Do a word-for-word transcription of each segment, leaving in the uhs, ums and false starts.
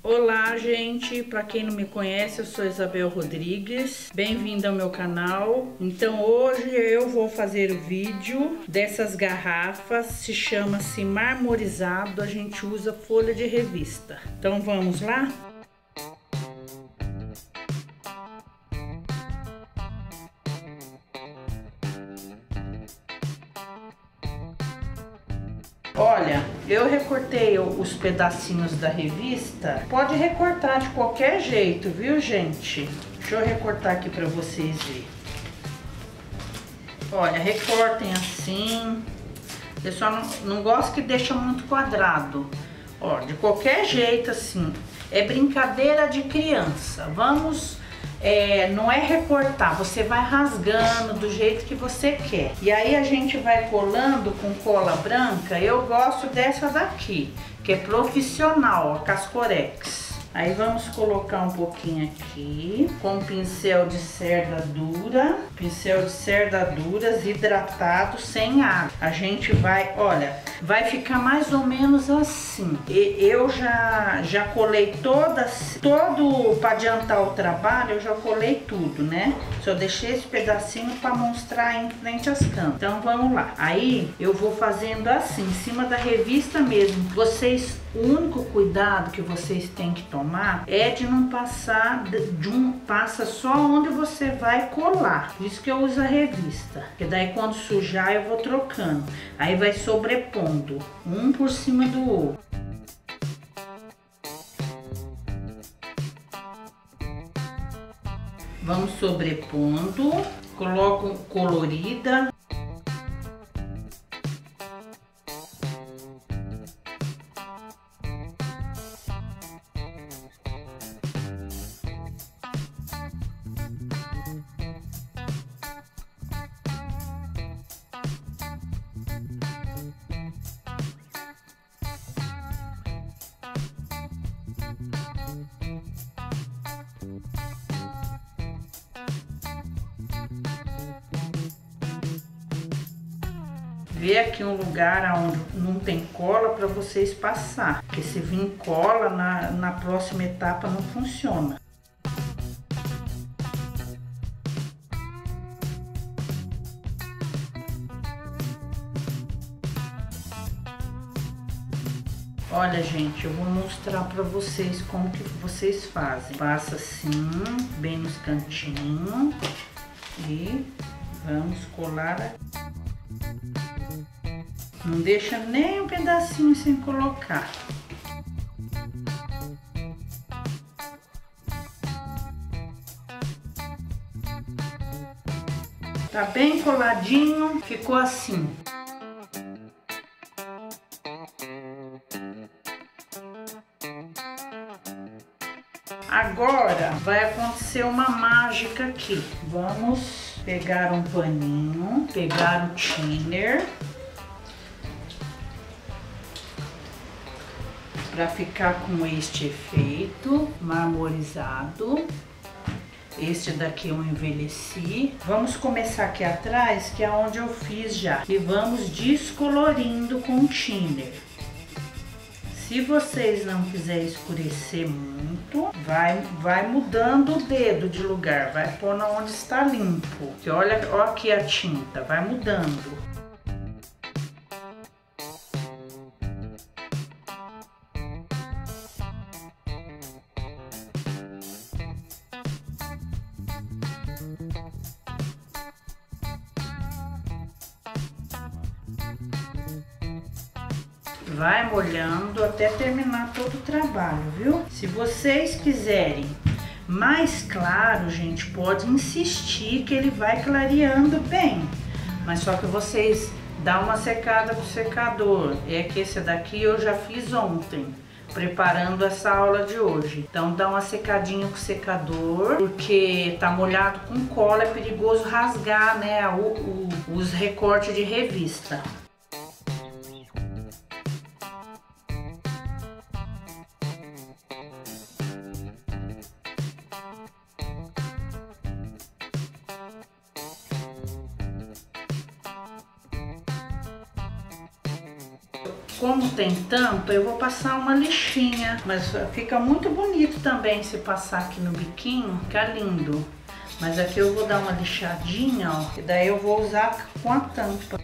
Olá, gente, para quem não me conhece, eu sou Isabel Rodrigues, bem-vindo ao meu canal. Então hoje eu vou fazer o vídeo dessas garrafas, se chama-se marmorizado, a gente usa folha de revista. Então vamos lá? Olha, eu recortei os pedacinhos da revista. Pode recortar de qualquer jeito, viu, gente? Deixa eu recortar aqui pra vocês verem. Olha, recortem assim. Eu só não, não gosto que deixa muito quadrado. Ó, de qualquer jeito assim. É brincadeira de criança. Vamos... É, não é recortar, você vai rasgando do jeito que você quer. E aí a gente vai colando com cola branca. Eu gosto dessa daqui, que é profissional, a Cascorex. Aí vamos colocar um pouquinho aqui, com pincel de cerda dura, pincel de cerda duras, hidratado, sem água. A gente vai, olha, vai ficar mais ou menos assim. E eu já, já colei todas, todo, para adiantar o trabalho, eu já colei tudo, né? Só deixei esse pedacinho para mostrar em frente às cantas. Então vamos lá. Aí eu vou fazendo assim, em cima da revista mesmo. Vocês, o único cuidado que vocês têm que tomar é de não passar de um, passa só onde você vai colar. Por isso que eu uso a revista, porque daí quando sujar eu vou trocando. Aí vai sobrepondo um por cima do outro. Vamos sobrepondo, coloco colorida. Vê aqui um lugar onde não tem cola para vocês passar, porque se vir cola na, na próxima etapa não funciona. Olha, gente, eu vou mostrar para vocês como que vocês fazem. Passa assim, bem nos cantinhos e vamos colar. Não deixa nem um pedacinho sem colocar. Tá bem coladinho, ficou assim. Agora vai acontecer uma mágica aqui. Vamos pegar um paninho, pegar o thinner, para ficar com este efeito marmorizado. Este daqui eu envelheci. Vamos começar aqui atrás, que é onde eu fiz já. E vamos descolorindo com o thinner. Se vocês não quiserem escurecer muito, vai, vai mudando o dedo de lugar. Vai pôr onde está limpo. Porque olha, olha aqui a tinta, vai mudando. Vai molhando até terminar todo o trabalho, viu? Se vocês quiserem mais claro, gente, pode insistir que ele vai clareando bem. Mas só que vocês dá uma secada com o secador. É que esse daqui eu já fiz ontem, preparando essa aula de hoje. Então dá uma secadinha com o secador, porque tá molhado com cola, é perigoso rasgar, né, o, o, os recortes de revista. como tem tampa, eu vou passar uma lixinha, mas fica muito bonito também se passar aqui no biquinho, fica lindo. Mas aqui eu vou dar uma lixadinha, ó, e daí eu vou usar com a tampa.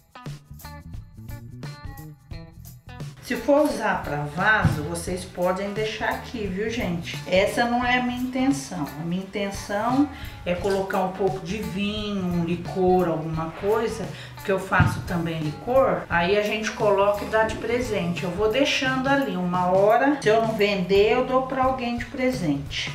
Se for usar para vaso, vocês podem deixar aqui, viu, gente? Essa não é a minha intenção. A minha intenção é colocar um pouco de vinho, um licor, alguma coisa, porque eu faço também licor. Aí a gente coloca e dá de presente. Eu vou deixando ali uma hora. Se eu não vender, eu dou para alguém de presente.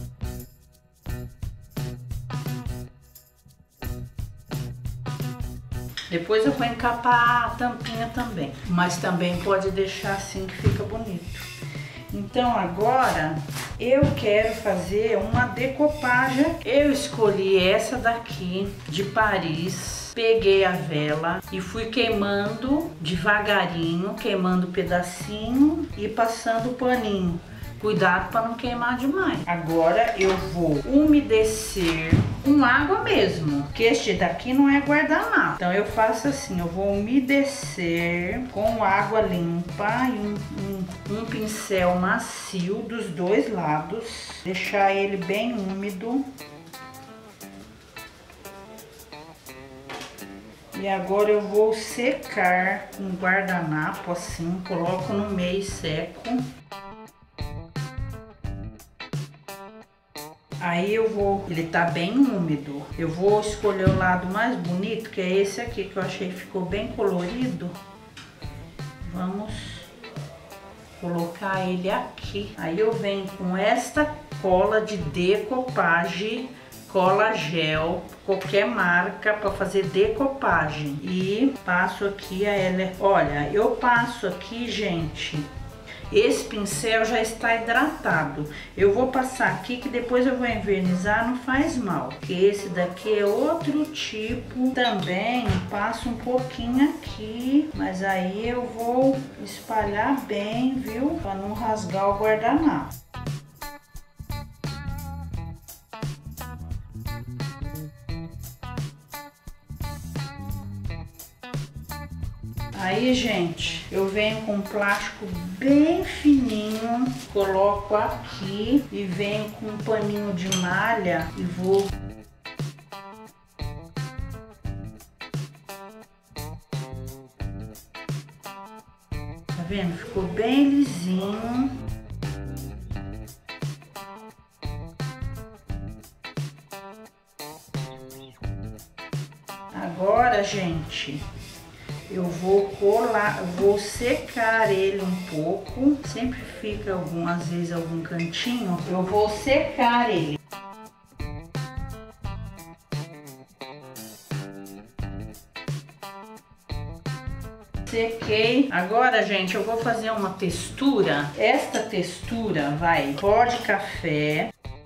Depois eu vou encapar a tampinha também, mas também pode deixar assim que fica bonito. Então agora eu quero fazer uma decopagem. Eu escolhi essa daqui de Paris, peguei a vela e fui queimando devagarinho, queimando pedacinho e passando o paninho. Cuidado para não queimar demais. Agora eu vou umedecer com água mesmo, que este daqui não é guardanapo. Então eu faço assim, eu vou umedecer com água limpa e um, um, um pincel macio dos dois lados. Deixar ele bem úmido. E agora eu vou secar com guardanapo assim, coloco no meio seco. Aí eu vou, ele tá bem úmido, eu vou escolher o lado mais bonito, que é esse aqui, que eu achei que ficou bem colorido. Vamos colocar ele aqui. Aí eu venho com esta cola de decopagem, cola gel, qualquer marca para fazer decopagem. E passo aqui a ela, olha, eu passo aqui, gente. Esse pincel já está hidratado. Eu vou passar aqui que depois eu vou envernizar, não faz mal. Que esse daqui é outro tipo. Também passo um pouquinho aqui, mas aí eu vou espalhar bem, viu? Para não rasgar o guardanapo. Aí, gente, eu venho com um plástico bem fininho, coloco aqui e venho com um paninho de malha e vou... Tá vendo? Ficou bem lisinho. Agora, gente... eu vou colar, vou secar ele um pouco, sempre fica algumas vezes algum cantinho, eu vou secar ele. Sequei. Agora, gente, eu vou fazer uma textura. Esta textura vai pó de café,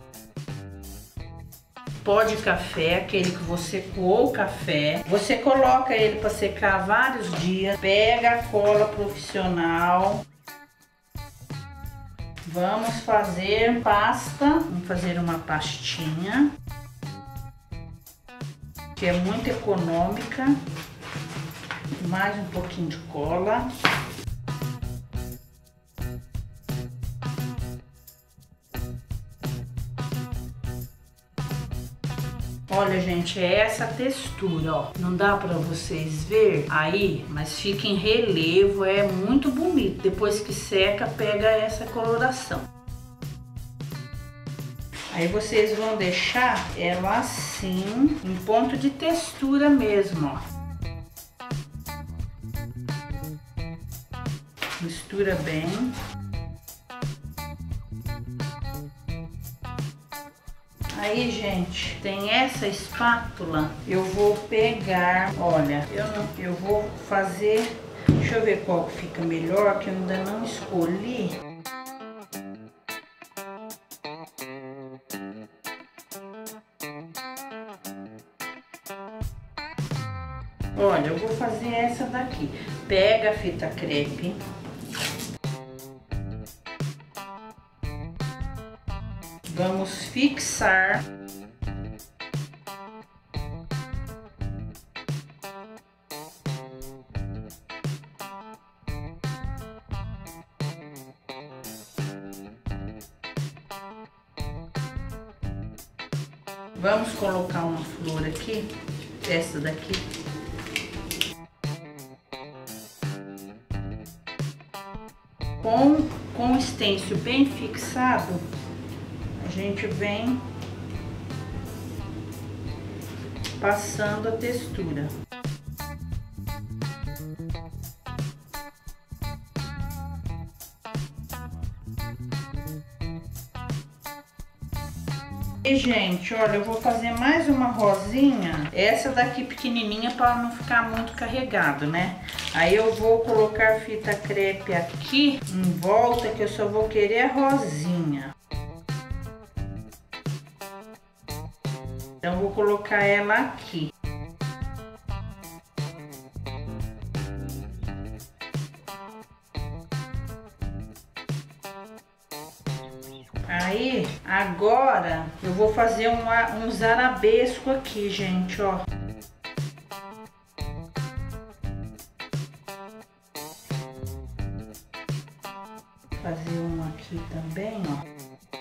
pó de café, aquele que você coou o café, você coloca ele para secar vários dias, pega a cola profissional, vamos fazer pasta, vamos fazer uma pastinha, que é muito econômica, mais um pouquinho de cola. Olha, gente, é essa textura, ó. Não dá pra vocês ver aí, mas fica em relevo, é muito bonito. Depois que seca, pega essa coloração. Aí vocês vão deixar ela assim, em ponto de textura mesmo, ó. Mistura bem. Aí, gente, tem essa espátula, eu vou pegar, olha, eu, não, eu vou fazer, deixa eu ver qual que fica melhor, que eu ainda não escolhi. Olha, eu vou fazer essa daqui, pega a fita crepe. Vamos fixar. Vamos colocar uma flor aqui, essa daqui. Com, com o stencil bem fixado, a gente vem passando a textura. E, gente, olha, eu vou fazer mais uma rosinha, essa daqui pequenininha para não ficar muito carregado, né? Aí eu vou colocar fita crepe aqui em volta, que eu só vou querer a rosinha. Então eu vou colocar ela aqui. Aí, agora, eu vou fazer um, uns arabesco aqui, gente, ó. Fazer um aqui também, ó.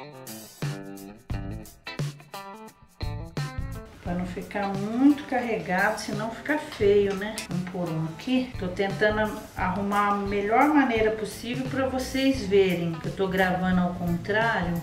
Pra não ficar muito carregado, senão fica feio, né? Um por um aqui. Tô tentando arrumar a melhor maneira possível pra vocês verem que eu tô gravando ao contrário.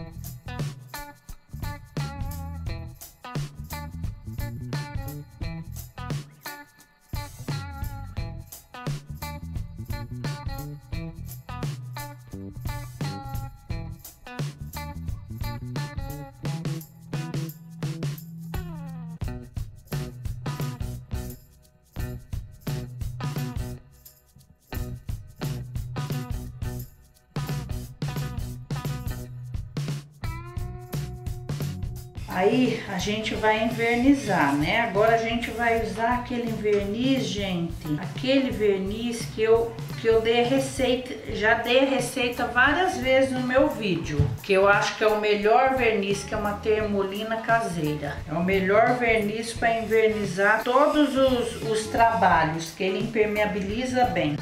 Aí a gente vai envernizar, né? Agora a gente vai usar aquele verniz, gente, aquele verniz que eu que eu dei a receita, já dei a receita várias vezes no meu vídeo, que eu acho que é o melhor verniz, que é uma termolina caseira. É o melhor verniz para envernizar todos os, os trabalhos, que ele impermeabiliza bem.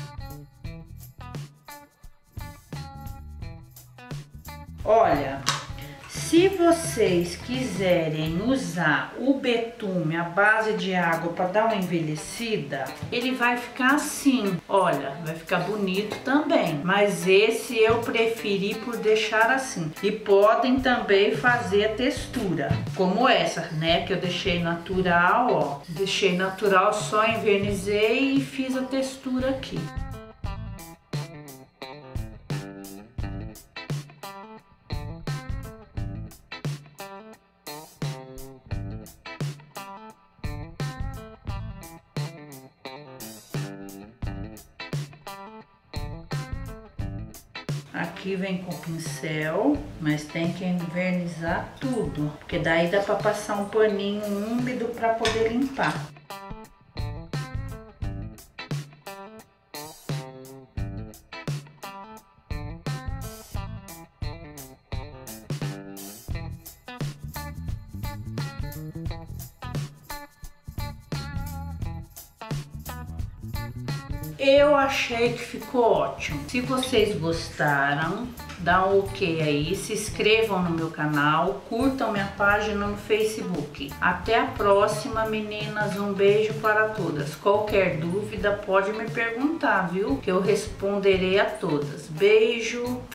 Olha, se vocês quiserem usar o betume, a base de água, para dar uma envelhecida, ele vai ficar assim, olha, vai ficar bonito também. Mas esse eu preferi por deixar assim. E podem também fazer a textura, como essa, né, que eu deixei natural, ó. Deixei natural, só envernizei e fiz a textura aqui. Aqui vem com pincel, mas tem que envernizar tudo, porque daí dá para passar um paninho úmido para poder limpar. Eu achei que ficou ótimo. Se vocês gostaram, dá um ok aí, se inscrevam no meu canal, curtam minha página no Facebook. Até a próxima, meninas, um beijo para todas. Qualquer dúvida pode me perguntar, viu? Que eu responderei a todas. Beijo!